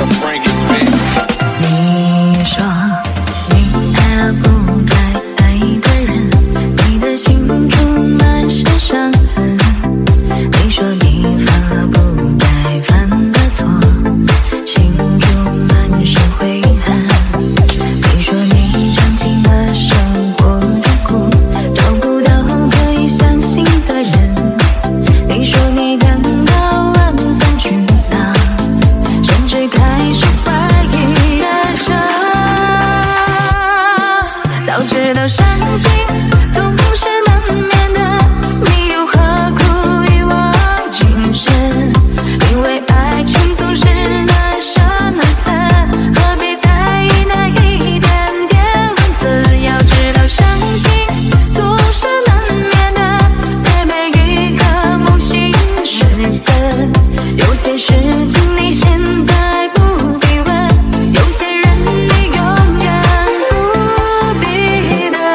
你说你爱了不该爱的人，你的心中满是伤痕。你说你犯了不该犯的错，心中满是悔恨。你说你尝尽了生活的苦，找不到可以相信的人。你说你感到万分沮丧，甚至开始怀疑人生。早知道伤心总是难免的，你又何苦一往情深？因为爱情总是难舍难分，何必在意那一点点文字？要知道伤心总是难免的，在每一个梦醒时分。有些事情你现在不必问，有些人你永远不必等。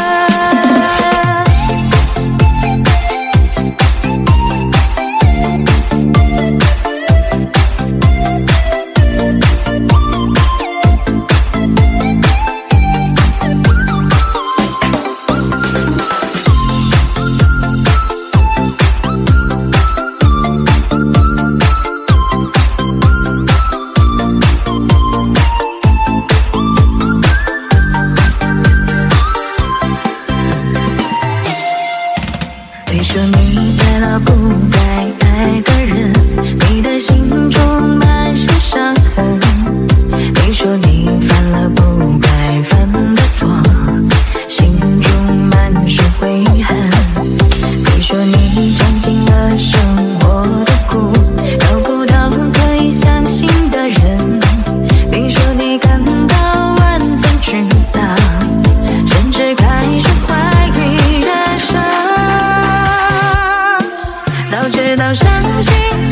你说你爱了不该爱的人，你的心中满是伤痕。你说你犯了不该犯的错，心中满是悔恨。你说你尝尽了生活的苦，找不到可以相信的人。你说你感到万分沮丧，甚至开始怀疑人生。早知道伤心